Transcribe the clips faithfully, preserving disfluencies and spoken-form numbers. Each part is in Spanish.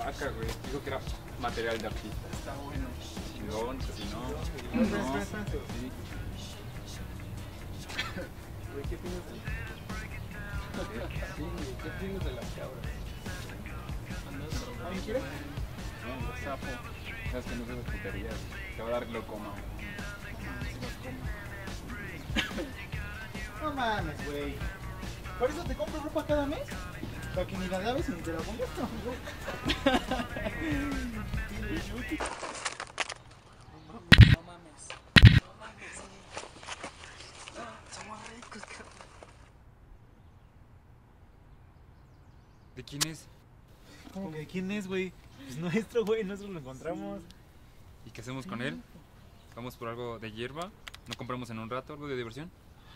placa, güey. Dijo que era material de artista. Está bueno. Chingón, si no. No, No, espera, espera, espera. sí. Güey, ¿qué opinas de Sí, güey, ¿qué opinas de las cabras? ¿Alguien quiere? No, el sapo. Sabes que no se las puterías. Te va a dar glaucoma. No mames, güey. ¿Por eso te compro ropa cada mes? Para que ni la laves ni te la pongas, no, güey. No mames. No mames. Somos ricos, cabrón. ¿De quién es? ¿Cómo que quién es, güey? Pues nuestro, güey, nosotros lo encontramos. ¿Y qué hacemos con él? ¿Vamos por algo de hierba? ¿No compramos en un rato algo de diversión?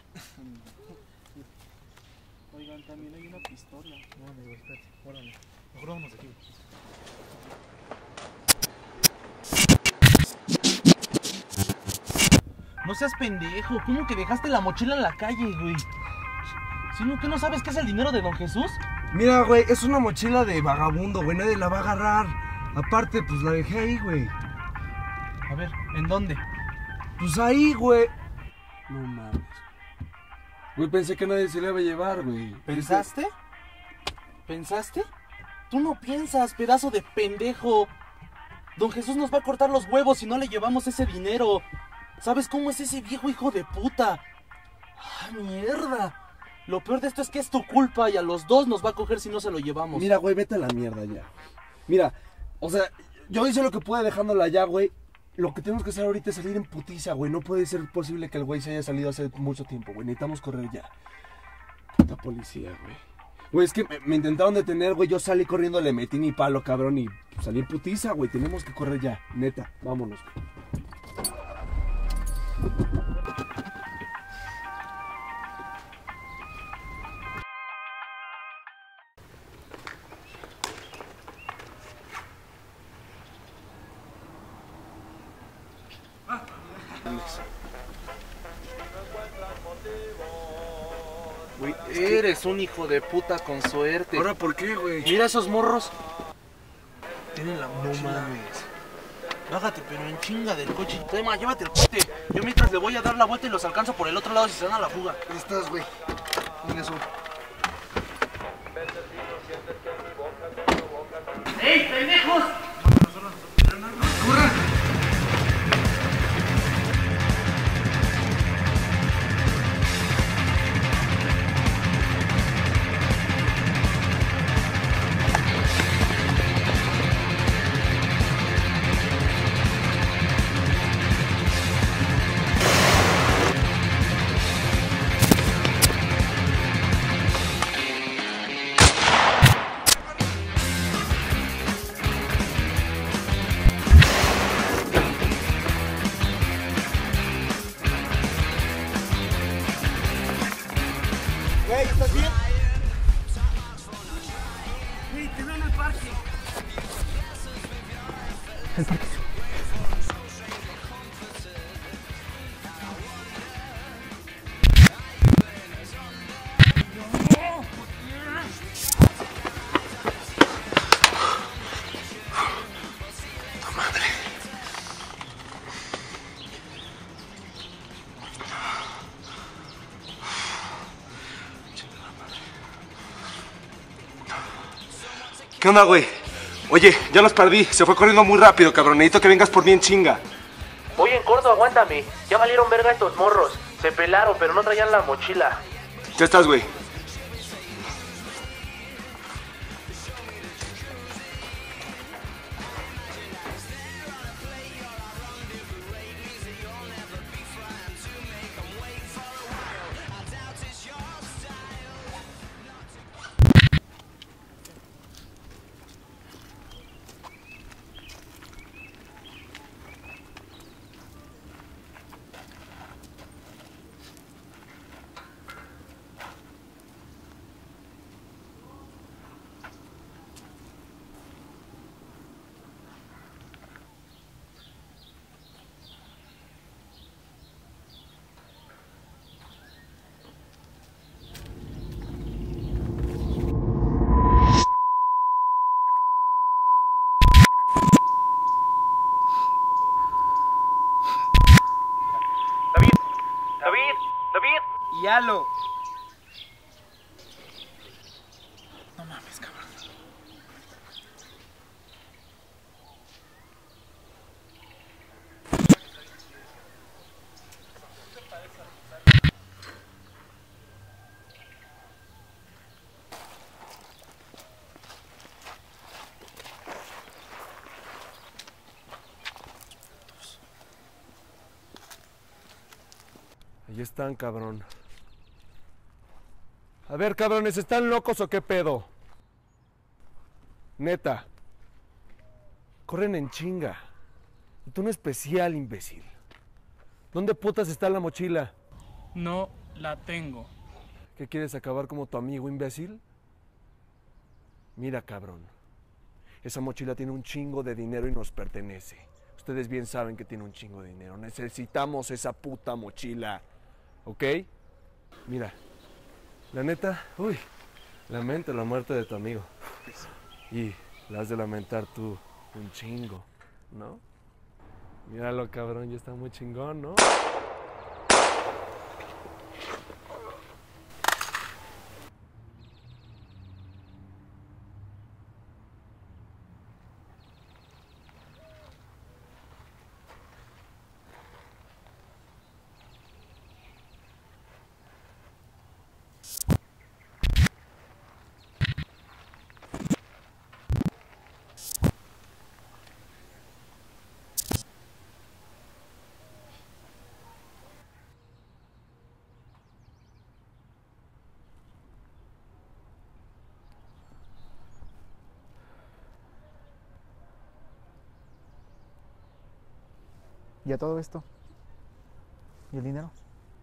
Oigan, también hay una pistola. No, amigo, espérate, guárdalo. Mejor vámonos de aquí, güey. No seas pendejo, ¿cómo que dejaste la mochila en la calle, güey? ¿Si no, que no sabes qué es el dinero de Don Jesús? Mira, güey, es una mochila de vagabundo, güey, nadie la va a agarrar. Aparte, pues la dejé ahí, güey. A ver, ¿en dónde? Pues ahí, güey. No mames. Güey, pensé que nadie se la iba a llevar, güey. ¿Pensaste? ¿Pensaste? Tú no piensas, pedazo de pendejo. Don Jesús nos va a cortar los huevos si no le llevamos ese dinero. ¿Sabes cómo es ese viejo hijo de puta? ¡Ah, mierda! Lo peor de esto es que es tu culpa y a los dos nos va a coger si no se lo llevamos. Mira, güey, vete a la mierda ya. Mira, o sea, yo hice lo que pude dejándola allá, güey. Lo que tenemos que hacer ahorita es salir en putiza, güey. No puede ser posible que el güey se haya salido hace mucho tiempo, güey. Necesitamos correr ya. Puta policía, güey. Güey, es que me, me intentaron detener, güey. Yo salí corriendo, le metí mi palo, cabrón. Y salí en putiza, güey. Tenemos que correr ya. Neta, vámonos. Güey, eres un hijo de puta con suerte. ¿Ahora por qué, güey? Mira esos morros. Tienen la mochila. No mames. Bájate, pero en chinga del coche. Tema, llévate el coche. Yo mientras le voy a dar la vuelta y los alcanzo por el otro lado si se dan a la fuga. Ahí estás, güey. Mira eso. ¡Ey, pendejos! Güey, ¿estás bien? Güey, te veo en el parque. El parque. ¿Qué onda, güey? Oye, ya los perdí. Se fue corriendo muy rápido, cabrón. Necesito que vengas por mí en chinga. Voy en corto, aguántame. Ya valieron verga estos morros. Se pelaron, pero no traían la mochila. Ya estás, güey. regalo. No mames, cabrón. Ahí están, cabrón. A ver, cabrones, ¿están locos o qué pedo? Neta. Corren en chinga. Y tú no especial, imbécil. ¿Dónde putas está la mochila? No la tengo. ¿Qué quieres acabar como tu amigo, imbécil? Mira, cabrón. Esa mochila tiene un chingo de dinero y nos pertenece. Ustedes bien saben que tiene un chingo de dinero. Necesitamos esa puta mochila. ¿Ok? Mira. La neta, uy, lamento la muerte de tu amigo. Y la has de lamentar tú un chingo, ¿no? Míralo, cabrón, ya está muy chingón, ¿no? ¿Y a todo esto? ¿Y el dinero?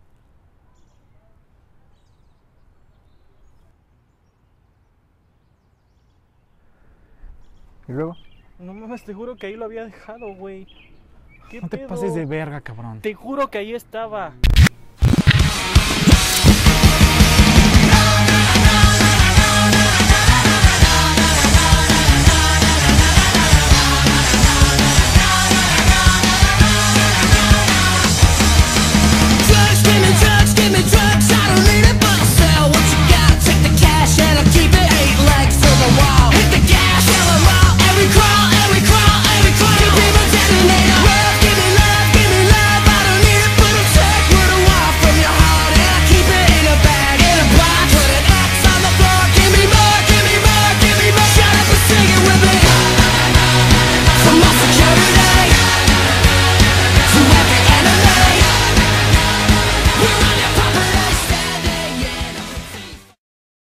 ¿Y luego? No mames, te juro que ahí lo había dejado, güey. ¿Qué No te pedo? pases de verga, cabrón. Te juro que ahí estaba.